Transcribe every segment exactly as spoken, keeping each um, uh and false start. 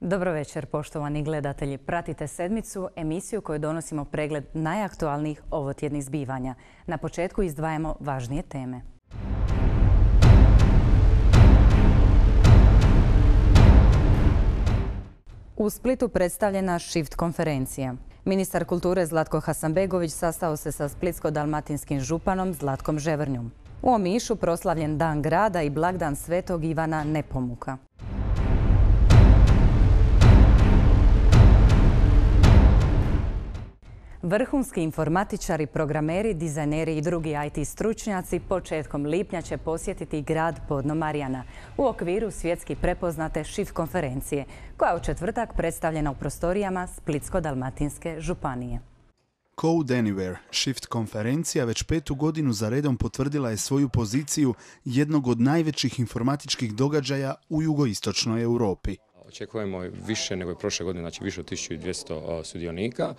Dobro večer, poštovani gledatelji. Pratite Sedmicu, emisiju koju donosimo pregled najaktualnijih ovotjednih zbivanja. Na početku izdvajamo važnije teme. U Splitu predstavljena Shift konferencija. Ministar kulture Zlatko Hasanbegović sastao se sa splitsko-dalmatinskim županom Zlatkom Ževrnjom. U Omišu proslavljen Dan grada i blagdan Svetog Ivana Nepomuka. Vrhunski informatičari, programeri, dizajneri i drugi I T stručnjaci početkom lipnja će posjetiti grad Podno Marjana u okviru svjetski prepoznate Shift konferencije, koja je u četvrtak predstavljena u prostorijama Splitsko-dalmatinske županije. Code Anywhere, Shift konferencija, već petu godinu za redom potvrdila je svoju poziciju jednog od najvećih informatičkih događaja u jugoistočnoj Europi. Očekujemo više nego je prošle godine, znači više od tisuću dvjesto sudionika.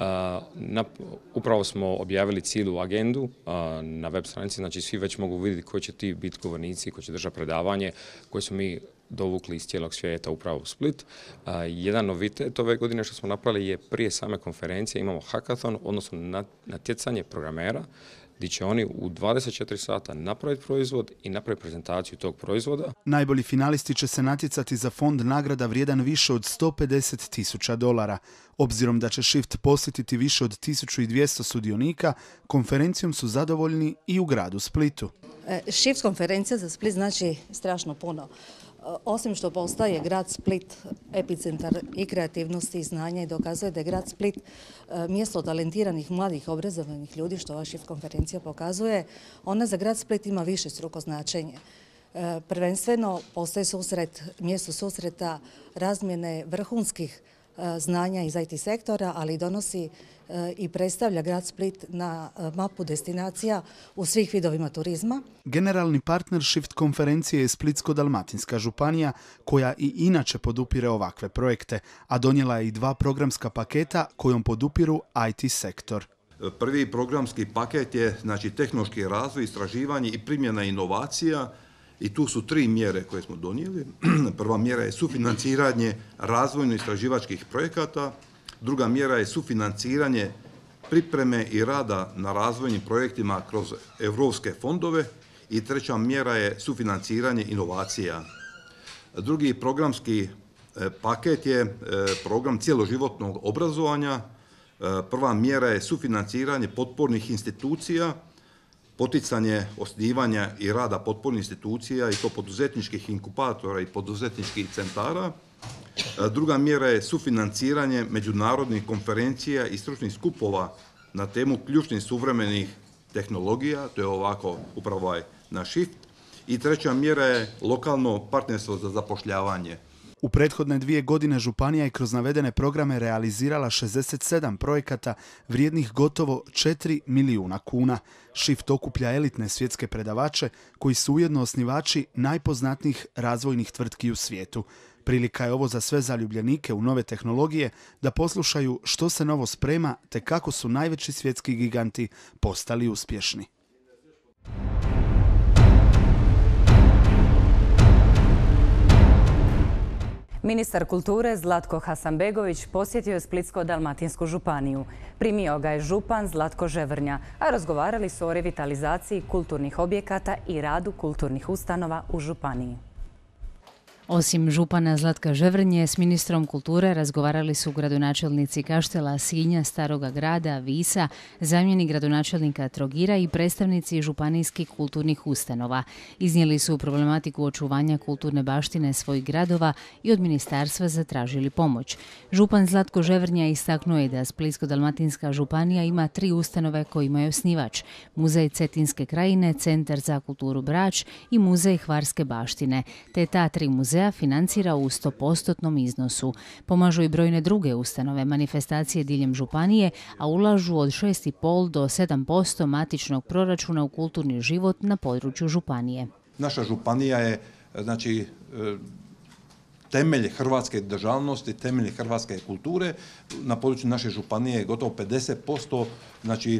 Upravo smo objavili cijelu agendu na web stranici, znači svi već mogu vidjeti koji će ti biti govornici, koji će držati predavanje, koje smo mi dovukli iz cijelog svijeta upravo u Split. Jedan novitet ove godine što smo napravili je prije same konferencije imamo hackathon, odnosno natjecanje programera, gdje će oni u dvadeset četiri sata napraviti proizvod i napraviti prezentaciju tog proizvoda. Najbolji finalisti će se natjecati za fond nagrada vrijedan više od sto pedeset tisuća dolara. Obzirom da će Shift posjetiti više od tisuću dvjesto sudionika, konferencijom su zadovoljni i u gradu Splitu. Shift konferencija za Split znači strašno puno. Osim što postaje grad Split epicentar i kreativnosti i znanja i dokazuje da je grad Split mjesto talentiranih mladih obrazovanih ljudi, što ova Shift konferencija pokazuje, ona za grad Split ima više struko značenje. Prvenstveno postaje susret, mjesto susreta razmjene vrhunskih znanja iz I T sektora, ali donosi i predstavlja grad Split na mapu destinacija u svih vidovima turizma. Generalni partner Shift konferencije je Splitsko-dalmatinska županija, koja i inače podupire ovakve projekte, a donijela je i dva programska paketa kojom podupiru I T sektor. Prvi programski paket je znači, tehnološki razvoj, istraživanje i primjena inovacija. I tu su tri mjere koje smo donijeli. Prva mjera je sufinanciranje razvojno-istraživačkih projekata. Druga mjera je sufinanciranje pripreme i rada na razvojnim projektima kroz europske fondove. I treća mjera je sufinanciranje inovacija. Drugi programski paket je program cjeloživotnog obrazovanja. Prva mjera je sufinanciranje potpornih institucija, poticanje osnivanja i rada potpornih institucija i to poduzetničkih inkubatora i poduzetničkih centara. Druga mjera je sufinanciranje međunarodnih konferencija i stručnih skupova na temu ključnih suvremenih tehnologija, to je ovako upravo ovaj naš Shift. I treća mjera je lokalno partnerstvo za zapošljavanje. U prethodne dvije godine županija je kroz navedene programe realizirala šezdeset sedam projekata vrijednih gotovo četiri milijuna kuna. Shift okuplja elitne svjetske predavače koji su ujedno osnivači najpoznatijih razvojnih tvrtki u svijetu. Prilika je ovo za sve zaljubljenike u nove tehnologije da poslušaju što se novo sprema te kako su najveći svjetski giganti postali uspješni. Ministar kulture Zlatko Hasanbegović posjetio je Splitsko-dalmatinsku županiju. Primio ga je župan Zlatko Ževrnja, a razgovarali su o revitalizaciji kulturnih objekata i radu kulturnih ustanova u županiji. Osim župana Zlatka Ževrnje, s ministrom kulture razgovarali su gradonačelnici Kaštela, Sinja, Staroga grada, Visa, zamjenik gradonačelnika Trogira i predstavnici županijskih kulturnih ustanova. Iznijeli su problematiku očuvanja kulturne baštine svojih gradova i od ministarstva zatražili pomoć. Župan Zlatko Ževrnja istaknuo je da Splitsko-dalmatinska županija ima tri ustanove kojima je osnivač: Muzej Cetinske krajine, Centar za kulturu Brač i Muzej Hvarske baštine, te ta tri muzeja financira u sto postotnom iznosu. Pomažu i brojne druge ustanove, manifestacije diljem županije, a ulažu od šest i pol do sedam posto matičnog proračuna u kulturni život na području županije. Naša županija je znači, temelj hrvatske državnosti, temelj hrvatske kulture. Na području naše županije je gotovo pedeset posto znači,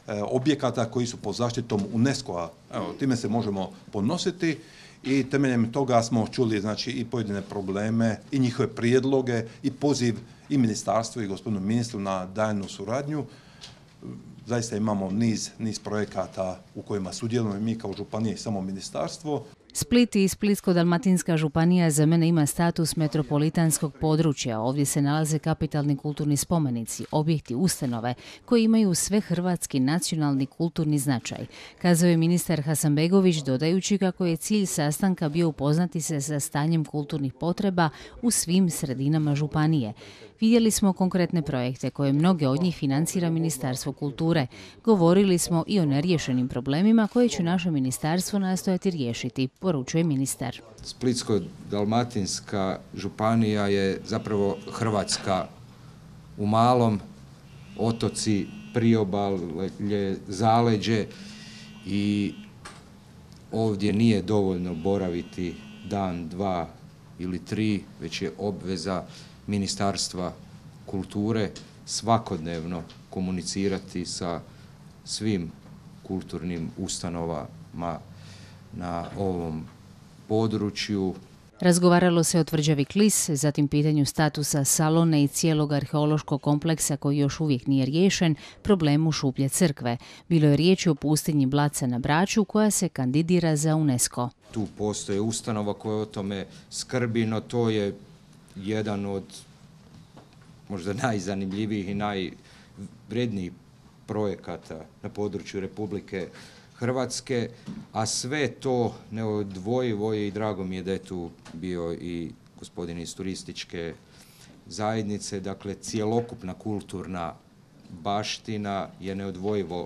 objekata koji su pod zaštitom UNESCO-a. Evo, time se možemo ponositi i temeljem toga smo čuli znači, i pojedine probleme i njihove prijedloge i poziv i ministarstvu i gospodinu ministru na daljnju suradnju. Zaista imamo niz, niz projekata u kojima sudjelujemo mi kao županije i samo ministarstvo. Split i Splitsko-dalmatinska županija za mene ima status metropolitanskog područja. Ovdje se nalaze kapitalni kulturni spomenici, objekti, ustanove koji imaju sve hrvatski nacionalni kulturni značaj, kazao je ministar Hasanbegović, dodajući kako je cilj sastanka bio upoznati se sa stanjem kulturnih potreba u svim sredinama županije. Vidjeli smo konkretne projekte koje mnoge od njih financira Ministarstvo kulture. Govorili smo i o neriješenim problemima koje će naše ministarstvo nastojati riješiti, poručuje ministar. Splitsko-dalmatinska županija je zapravo Hrvatska u malom, otoci, priobalje, zaleđe i ovdje nije dovoljno boraviti dan, dva ili tri, već je obveza Ministarstva kulture svakodnevno komunicirati sa svim kulturnim ustanovama na ovom području. Razgovaralo se o tvrđavi Klis, zatim pitanju statusa Salone i cijelog arheološkog kompleksa koji još uvijek nije riješen, problemu Šuplje crkve. Bilo je riječi o pustinji Blaca na Braču koja se kandidira za UNESCO. Tu postoje ustanova koja o tome skrbi, no to je jedan od možda najzanimljivijih i najvrednijih projekata na području Republike Hrvatske, a sve to neodvojivo je i drago mi je da je tu bio i gospodin iz turističke zajednice. Dakle, cjelokupna kulturna baština je neodvojivo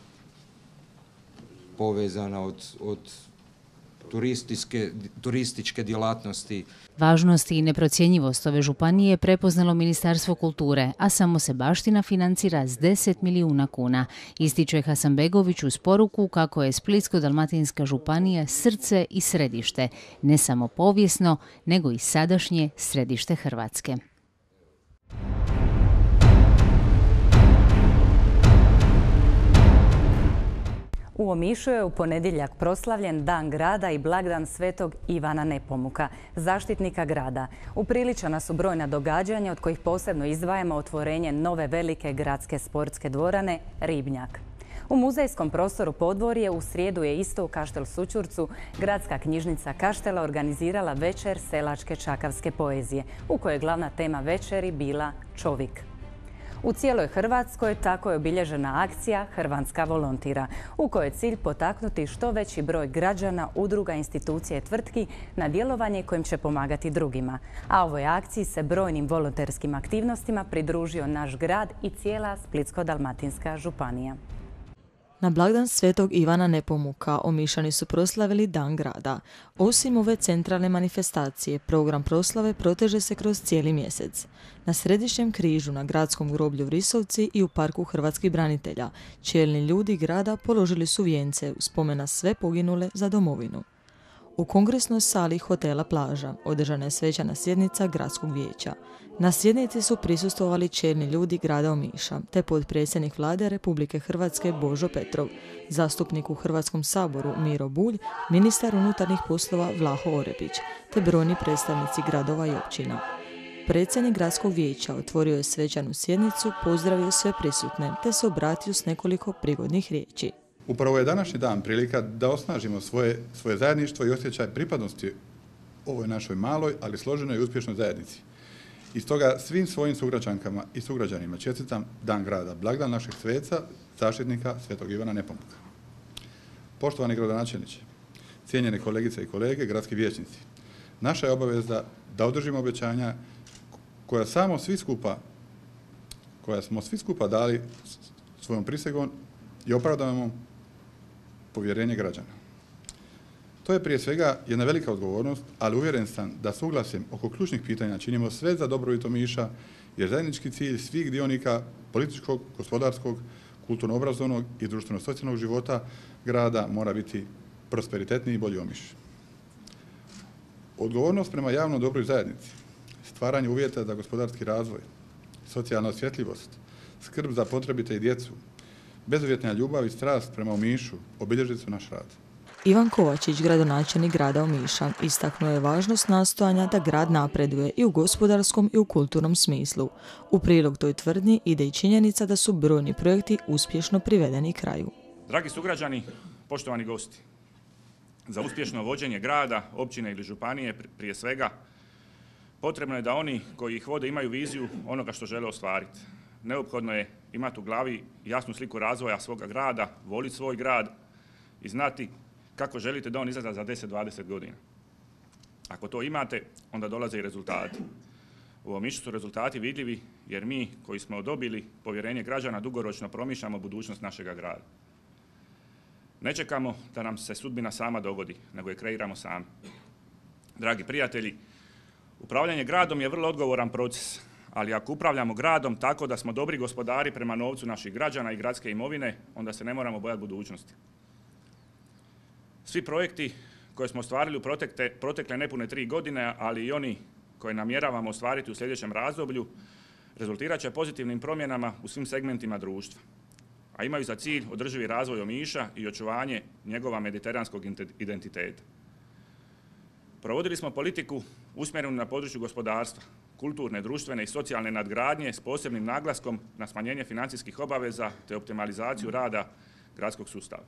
povezana od, od turističke, turističke djelatnosti. Važnost i neprocjenjivost ove županije prepoznalo Ministarstvo kulture, a samo se baština financira s deset milijuna kuna. Ističe Hasanbegović uz poruku kako je Splitsko-dalmatinska županija srce i središte, ne samo povijesno, nego i sadašnje središte Hrvatske. U Omišu je u ponedjeljak proslavljen Dan grada i blagdan Svetog Ivana Nepomuka, zaštitnika grada. Upriličena su brojna događanja od kojih posebno izdvajamo otvorenje nove velike gradske sportske dvorane Ribnjak. U muzejskom prostoru Podvorje u srijedu je isto u Kaštel Sućurcu gradska knjižnica Kaštela organizirala večer selačke čakavske poezije, u kojoj je glavna tema večeri bila čovjek. U cijeloj Hrvatskoj tako je obilježena akcija Hrvatska volontira, u kojoj je cilj potaknuti što veći broj građana, udruga, institucija i tvrtki na djelovanje kojim će pomagati drugima. A ovoj akciji se brojnim volonterskim aktivnostima pridružio naš grad i cijela Splitsko-dalmatinska županija. Na blagdan Svetog Ivana Nepomuka Omišani su proslavili Dan grada. Osim ove centralne manifestacije, program proslave proteže se kroz cijeli mjesec. Na središnjem križu na gradskom groblju Vrisovci i u parku hrvatskih branitelja čelni ljudi grada položili su vijence u spomen na sve poginule za domovinu. U kongresnoj sali hotela Plaža održana je svečana sjednica gradskog vijeća. Na sjednici su prisustvovali čelni ljudi grada Omiša, te potpredsjednik vlade Republike Hrvatske Božo Petrov, zastupnik u Hrvatskom saboru Miro Bulj, ministar unutarnjih poslova Vlaho Orepić, te brojni predstavnici gradova i općina. Predsjednik gradskog vijeća otvorio je svečanu sjednicu, pozdravio sve prisutne, te se obratio s nekoliko prigodnih riječi. Upravo je današnji dan prilika da osnažimo svoje, svoje zajedništvo i osjećaj pripadnosti ovoj našoj maloj, ali složenoj i uspješnoj zajednici. I stoga svim svojim sugrađankama i sugrađanima čestitam Dan grada, blagdan našeg sveca, zaštitnika Svetog Ivana Nepomuka. Poštovani gradonačelniče, cijenjene kolegice i kolege, gradski vijećnici, naša je obaveza da održimo obećanja koja samo svi skupa, koja smo svi skupa dali svojom prisegom i opravdavamo povjerenje građana. To je prije svega jedna velika odgovornost, ali uvjeren sam da suglasjem oko ključnih pitanja činimo sve za dobrobit Omiša, jer zajednički cilj svih dionika političkog, gospodarskog, kulturno-obrazovnog i društveno-socijalnog života grada mora biti prosperitetniji i bolji Omiš. Odgovornost prema javnom dobroj zajednici, stvaranje uvjeta za gospodarski razvoj, socijalna osjetljivost, skrb za potrebite i djecu, Bezuvjetna ljubav i strast prema Omišu obilježili su naš rad. Ivan Kovačić, gradonačelnik grada Omiša, istaknuo je važnost nastojanja da grad napreduje i u gospodarskom i u kulturnom smislu. U prilog toj tvrdnji ide i činjenica da su brojni projekti uspješno privedeni kraju. Dragi sugrađani, poštovani gosti, za uspješno vođenje grada, općine ili županije prije svega potrebno je da oni koji ih vode imaju viziju onoga što žele ostvariti. Neophodno je imati u glavi jasnu sliku razvoja svoga grada, voliti svoj grad i znati kako želite da on izgleda za deset do dvadeset godina. Ako to imate, onda dolaze i rezultati. U Omišu su rezultati vidljivi jer mi koji smo dobili povjerenje građana dugoročno promišljamo budućnost našega grada. Ne čekamo da nam se sudbina sama dogodi, nego je kreiramo sami. Dragi prijatelji, upravljanje gradom je vrlo odgovoran proces, ali ako upravljamo gradom tako da smo dobri gospodari prema novcu naših građana i gradske imovine, onda se ne moramo bojati budućnosti. Svi projekti koje smo ostvarili u protekle, protekle nepune tri godine, ali i oni koje namjeravamo ostvariti u sljedećem razdoblju, rezultirat će pozitivnim promjenama u svim segmentima društva, a imaju za cilj održivi razvoj Omiša i očuvanje njegova mediteranskog identiteta. Provodili smo politiku usmjerenu na području gospodarstva, kulturne, društvene i socijalne nadgradnje s posebnim naglaskom na smanjenje financijskih obaveza te optimalizaciju rada gradskog sustava.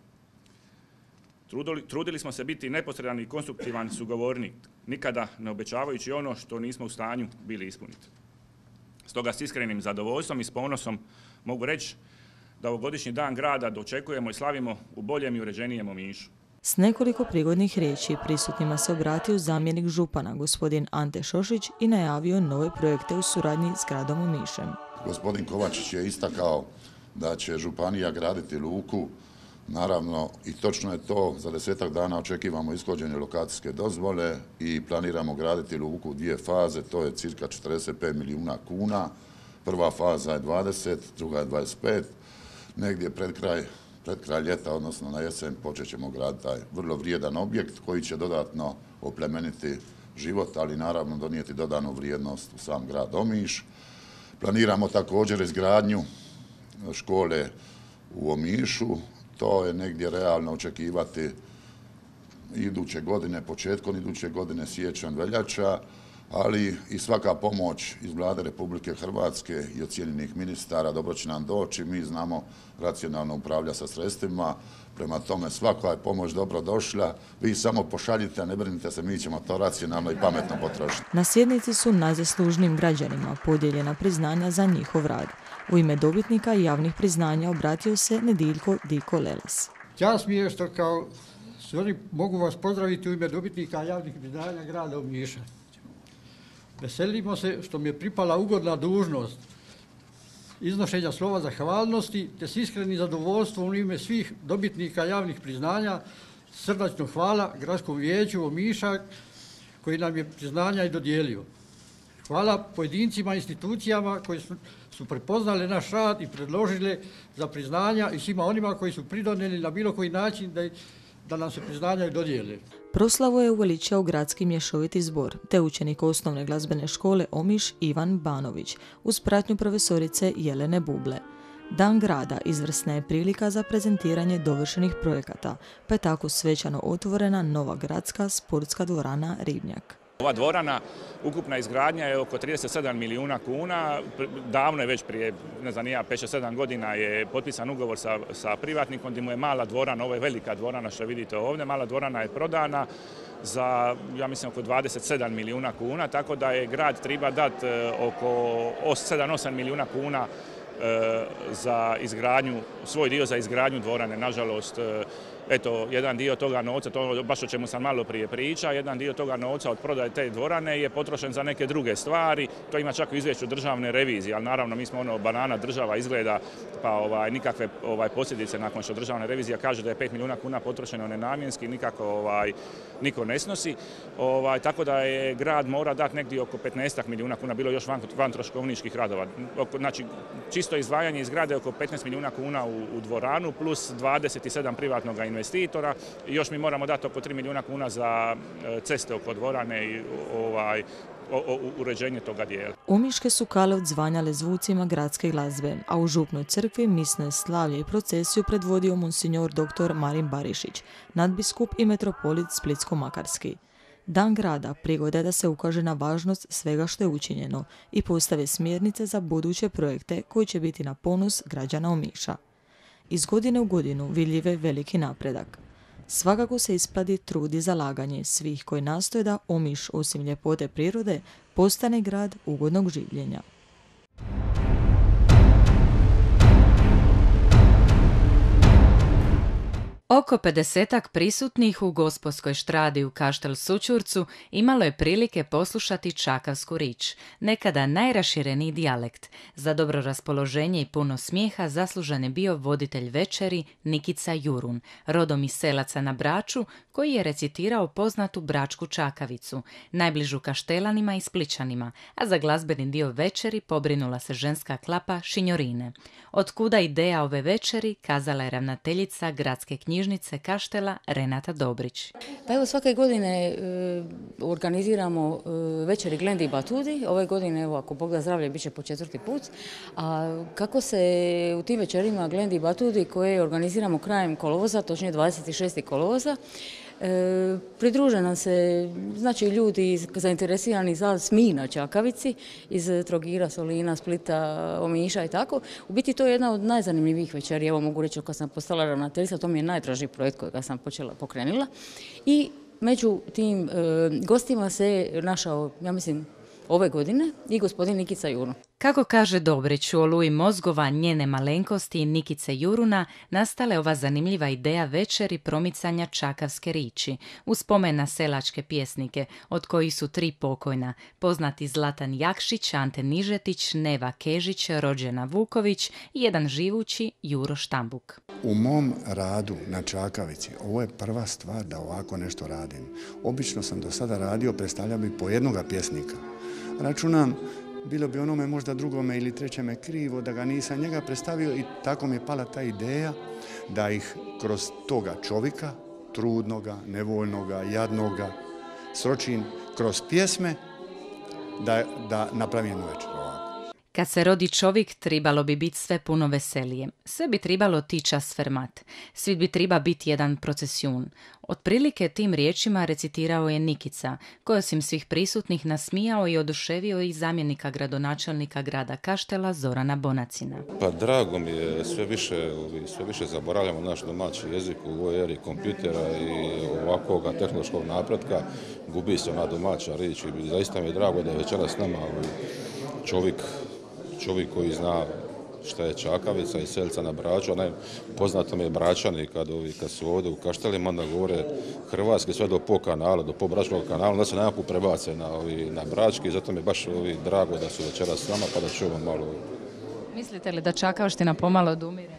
Trudili, trudili smo se biti neposredan i konstruktivan sugovornik, nikada ne obećavajući ono što nismo u stanju bili ispuniti. Stoga s iskrenim zadovoljstvom i s ponosom mogu reći da ovogodišnji dan grada dočekujemo i slavimo u boljem i uređenijem Omišu. S nekoliko prigodnih riječi prisutnima se obratio zamjenik župana, gospodin Ante Šošić, i najavio nove projekte u suradnji s gradom Omišem. Gospodin Kovačić je istakao da će županija graditi luku. Naravno, i točno je to, za desetak dana očekivamo ishođenje lokacijske dozvole i planiramo graditi luku u dvije faze, to je cirka četrdeset pet milijuna kuna. Prva faza je dvadeset, druga je dvadeset pet. Negdje pred kraj, pred kraj ljeta, odnosno na jesen, počet ćemo graditi taj vrlo vrijedan objekt koji će dodatno oplemeniti život, ali naravno donijeti dodanu vrijednost u sam grad Omiš. Planiramo također izgradnju škole u Omišu. To je negdje realno očekivati iduće godine, početkom iduće godine, siječanj, veljača, ali i svaka pomoć iz Vlade Republike Hrvatske i od cijenjenih ministara dobro će nam doći. Mi znamo racionalno upravljati sa sredstvima, prema tome svaka je pomoć dobro došla. Vi samo pošaljite, ne brinite se, mi ćemo to racionalno i pametno potrošiti. Na sjednici su najzaslužnijim građanima podijeljena priznanja za njihov rad. U ime dobitnika javnih priznanja obratio se Nediljko Diko Leles. Čast mi je što kao stvari mogu vas pozdraviti u ime dobitnika javnih priznanja grada Omiša. Veselimo se što mi je pripala ugodna dužnost iznošenja slova zahvalnosti te s iskrenim zadovoljstvom u ime svih dobitnika javnih priznanja srdačno hvala Gradskom vijeću Omiša koji nam je priznanja i dodijelio. Hvala pojedincima i institucijama koji su, su prepoznali naš rad i predložili za priznanja i svima onima koji su pridonijeli na bilo koji način da, da nam se priznanja i dodijele. Proslavu je uveličao gradski mješoviti zbor, te učenik osnovne glazbene škole Omiš Ivan Banović, uz pratnju profesorice Jelene Buble. Dan grada izvrsna je prilika za prezentiranje dovršenih projekata, pa je tako svečano otvorena nova gradska sportska dvorana Ribnjak. Ova dvorana, ukupna izgradnja je oko trideset sedam milijuna kuna, davno je već prije, ne znam, ja, pet sedam godina je potpisan ugovor sa, sa privatnikom gdje mu je mala dvorana, ovo je velika dvorana što vidite ovdje, mala dvorana je prodana za, ja mislim, oko dvadeset sedam milijuna kuna, tako da je grad treba dati oko sedam osam milijuna kuna za izgradnju, svoj dio za izgradnju dvorane. Nažalost, eto, jedan dio toga novca, to baš o čemu sam malo prije priča, jedan dio toga novca od prodaje te dvorane je potrošen za neke druge stvari. To ima čak u izvješću državne revizije, ali naravno mi smo ono banana država izgleda, pa ovaj, nikakve ovaj, posljedice nakon što državna revizija kaže da je pet milijuna kuna potrošeno nenamjenski, nikako ovaj, niko ne snosi. Ovaj, tako da je grad mora dati negdje oko petnaest milijuna kuna, bilo još van, van troškovničkih radova. Znači, čisto izdvajanje iz grade oko petnaest milijuna kuna u, u dvoranu plus dvadeset sedam privatnog investicija investitora i još mi moramo dati oko tri milijuna kuna za ceste oko dvorane i ovaj, o, o, uređenje toga dijela. Omiške su kale odzvanjale zvucima gradske glazbe, a u župnoj crkvi misne slavlje i procesiju predvodio monsignor dr. Marin Barišić, nadbiskup i metropolit Splitsko-Makarski. Dan grada prigoda je da se ukaže na važnost svega što je učinjeno i postave smjernice za buduće projekte koji će biti na ponos građana Omiša. Iz godine u godinu vidljiv je veliki napredak. Svakako se isplati trud i zalaganje svih koji nastoje da Omiš, osim ljepote prirode, postane grad ugodnog življenja. Oko pedesetak prisutnih u Gospodskoj štradi u Kaštel Sućurcu imalo je prilike poslušati čakavsku rič, nekada najrašireniji dijalekt. Za dobro raspoloženje i puno smijeha zaslužan je bio voditelj večeri Nikica Jurun, rodom iz Selaca na Braču, koji je recitirao poznatu bračku čakavicu, najbližu Kaštelanima i Spličanima, a za glazbeni dio večeri pobrinula se ženska klapa Šinjorine. Otkuda ideja ove večeri, kazala je ravnateljica gradske knjižnice Kaštela Renata Dobrić. Pa evo, svake godine e, organiziramo e, večeri Glendi i Batudi. Ove godine, evo, ako Bog da zdravlje, bit će po četvrti put. A kako se u tim večerima Glendi i Batudi koje organiziramo krajem kolovoza, točnije dvadeset šestog kolovoza, E, pridruže nam se znači ljudi zainteresirani za smih na čakavici iz Trogira, Solina, Splita, Omiša i tako. U biti to je jedna od najzanimljivijih večeri. Evo mogu reći kad sam postala ravnateljica, to mi je najdraži projekt kojega sam počela pokrenula. I među tim e, gostima se našao, ja mislim, ove godine i gospodin Nikica Jurun. Kako kaže Dobrić, u oluji mozgova njene malenkosti i Nikice Juruna nastala je ova zanimljiva ideja večeri promicanja čakavske riči, uz spomen na selačke pjesnike, od kojih su tri pokojna, poznati Zlatan Jakšić, Ante Nižetić, Neva Kežić, Rođena Vuković i jedan živući Juro Štambuk. U mom radu na čakavici ovo je prva stvar da ovako nešto radim. Obično sam do sada radio, predstavljao bi po jednoga pjesnika. Računam, bilo bi onome možda drugome ili trećeme krivo da ga nisam njega predstavio i tako mi je pala ta ideja da ih kroz toga čovjeka, trudnoga, nevoljnoga, jadnoga, sročim kroz pjesme da, da napravim jednu večer. Kad se rodi čovjek, tribalo bi biti sve puno veselije. Sve bi tribalo tiča sfermat. Svi bi triba biti jedan procesijun. Otprilike tim riječima recitirao je Nikica, koji osim svih prisutnih nasmijao i oduševio i zamjenika gradonačelnika grada Kaštela Zorana Bonacina. Pa drago mi je, sve više, sve više zaboravljamo naš domaći jezik u ovoj eri kompjutera i ovakvog tehnološkog napretka. Gubi se ona domaća riječ i zaista mi je drago da je večeras s nama čovjek čovjek koji zna šta je čakavica i Selca na Braču, a poznato mi je Bračani kad, ovi, kad su ovdje u Kaštelima, onda govore hrvatski sve do po kanala, do po Bračkog kanala, onda se nekako prebace na, ovi, na Brački, zato mi je baš ovi, drago da su večeras s nama pa da čujemo malo. Mislite li da čakavština pomalo odumire?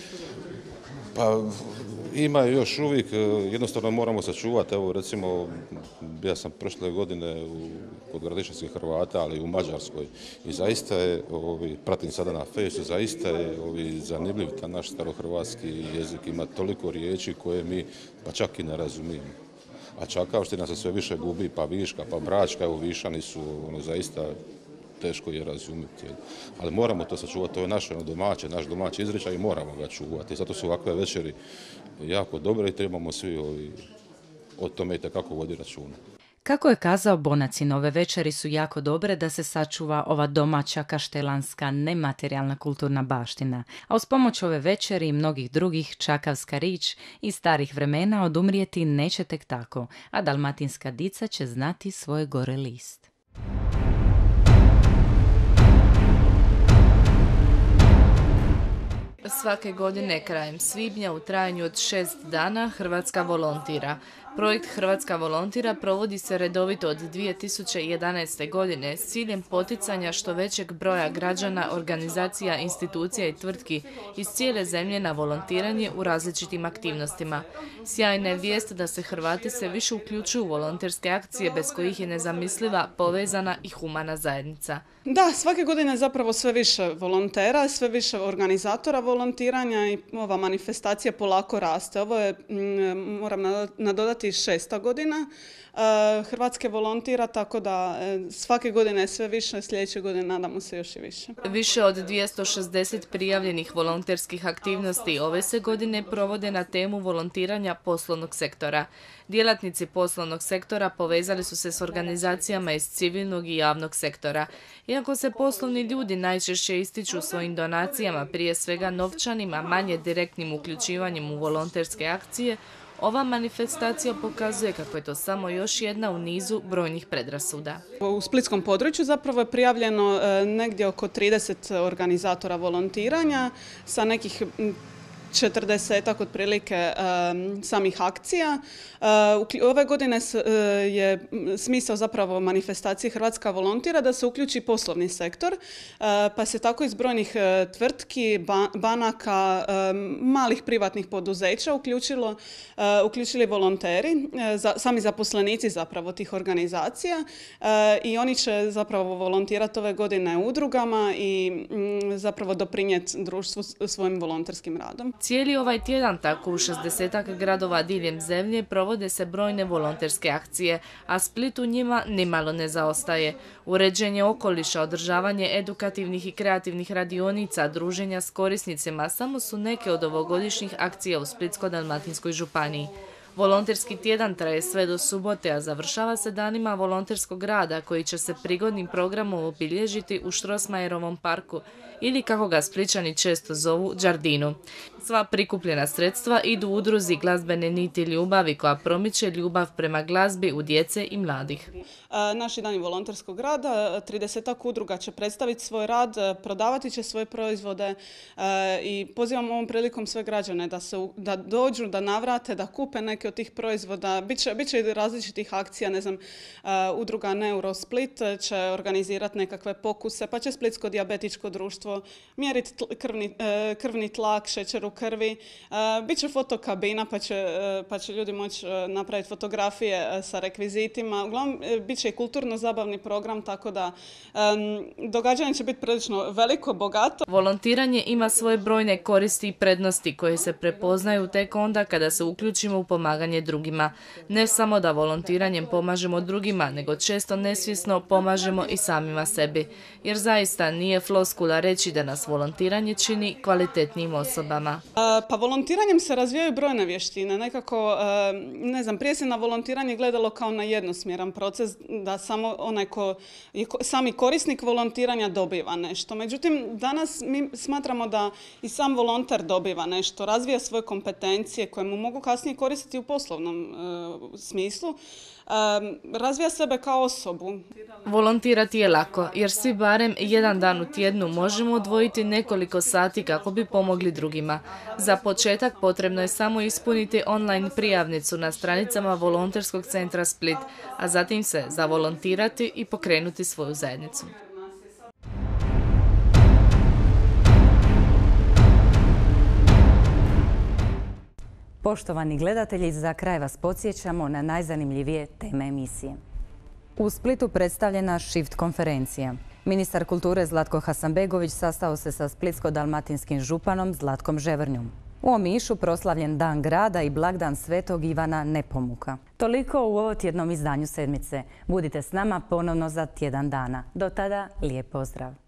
Pa ima još uvijek, jednostavno moramo sačuvati, evo recimo, ja sam prošle godine u, kod Gradišćanskih Hrvata, ali u Mađarskoj i zaista je, ovi, pratim sada na Fejsu, zaista je ovi, zanimljiv ta naš starohrvatski jezik, ima toliko riječi koje mi pa čak i ne razumijemo. A čakavština se sve više gubi, pa Viška, pa Bračka, evo Višani su ono, zaista teško je razumjeti. Ali moramo to sačuvati, to je naše ono, domaće, naš domaći izričaj i moramo ga čuvati. Zato su ovakve večeri jako dobre i trebamo svi ovi, o tome i tekako vodi računa. Kako je kazao Bonacin, ove večeri su jako dobre da se sačuva ova domaća kaštelanska nematerijalna kulturna baština, a uz pomoć ove večeri i mnogih drugih čakavska rič iz starih vremena odumrijeti neće tek tako, a dalmatinska dica će znati svoj gore list. Svake godine krajem svibnja u trajanju od šest dana Hrvatska volontira. Projekt Hrvatska volontira provodi se redovito od dvije tisuće jedanaeste. godine s ciljem poticanja što većeg broja građana, organizacija, institucija i tvrtki iz cijele zemlje na volontiranje u različitim aktivnostima. Sjajna je vijest da se Hrvati sve više uključuju u volonterske akcije bez kojih je nezamisliva, povezana i humana zajednica. Da, svake godine zapravo sve više volontera, sve više organizatora volontiranja i ova manifestacija polako raste. Ovo je, moram nadodati, šesta godina Hrvatske volontira, tako da svake godine je sve više, sljedeće godine nadamo se još i više. Više od dvjesto šezdeset prijavljenih volonterskih aktivnosti ove se godine provode na temu volontiranja poslovnog sektora. Djelatnici poslovnog sektora povezali su se s organizacijama iz civilnog i javnog sektora. Iako se poslovni ljudi najčešće ističu svojim donacijama, prije svega novčanima, manje direktnim uključivanjem u volonterske akcije, ova manifestacija pokazuje kako je to samo još jedna u nizu brojnih predrasuda. U splitskom području zapravo je prijavljeno negdje oko trideset organizatora volontiranja sa nekih četrdesetak otprilike um, samih akcija. Uh, ove godine s, uh, je smisao zapravo manifestacije Hrvatska volontira da se uključi poslovni sektor, uh, pa se tako iz brojnih uh, tvrtki, ba, banaka, um, malih privatnih poduzeća uključilo, uh, uključili volonteri, uh, za, sami zaposlenici zapravo tih organizacija uh, i oni će zapravo volontirati ove godine udrugama i um, zapravo doprinijeti društvu svojim volonterskim radom. Cijeli ovaj tjedan tako u šezdesetak gradova diljem zemlje provode se brojne volonterske akcije, a Split u njima nimalo ne zaostaje. Uređenje okoliša, održavanje edukativnih i kreativnih radionica, druženja s korisnicima samo su neke od ovogodišnjih akcija u Splitsko-dalmatinskoj županiji. Volonterski tjedan traje sve do subote, a završava se danima volonterskog rada koji će se prigodnim programom obilježiti u Strossmayerovom parku ili kako ga Splićani često zovu Đardinu. Sva prikupljena sredstva idu u udruzi Glazbene niti ljubavi koja promiče ljubav prema glazbi u djece i mladih. Naši dani volonterskog rada, tridesetak udruga će predstaviti svoj rad, prodavati će svoje proizvode i pozivam ovom prilikom sve građane da, se, da dođu, da navrate, da kupe neke od tih proizvoda. Biće, biće i različitih akcija, ne znam, udruga Neurosplit će organizirati nekakve pokuse, pa će Splitsko dijabetičko društvo mjeriti krvni, krvni tlak, šećer u krvi. Biće fotokabina, pa će, pa će ljudi moći napraviti fotografije sa rekvizitima. Uglavnom, bit će i kulturno-zabavni program, tako da um, događanje će biti prilično veliko, bogato. Volontiranje ima svoje brojne koristi i prednosti koje se prepoznaju tek onda kada se uključimo u pomaganje drugima. Ne samo da volontiranjem pomažemo drugima, nego često nesvjesno pomažemo i samima sebi. Jer zaista nije floskula reći da nas volontiranje čini kvalitetnijim osobama. Pa volontiranjem se razvijaju brojne vještine. Nekako, ne znam, prije se na volontiranje gledalo kao na jednosmjeran proces, da samo onaj ko je sami korisnik volontiranja dobiva nešto. Međutim, danas mi smatramo da i sam volonter dobiva nešto, razvija svoje kompetencije koje mu mogu kasnije koristiti u poslovnom e, smislu. Um, razvija sebe kao osobu. Volontirati je lako, jer svi barem jedan dan u tjednu možemo odvojiti nekoliko sati kako bi pomogli drugima. Za početak potrebno je samo ispuniti online prijavnicu na stranicama Volonterskog centra Split, a zatim se zavolontirati i pokrenuti svoju zajednicu. Poštovani gledatelji, za kraj vas podsjećamo na najzanimljivije teme emisije. U Splitu predstavljena Shift konferencija. Ministar kulture Zlatko Hasanbegović sastao se sa splitsko-dalmatinskim županom Zlatkom Ževrnjom. U Omišu proslavljen Dan grada i blagdan Svetog Ivana Nepomuka. Toliko u ovotjednom izdanju sedmice. Budite s nama ponovno za tjedan dana. Do tada, lijep pozdrav!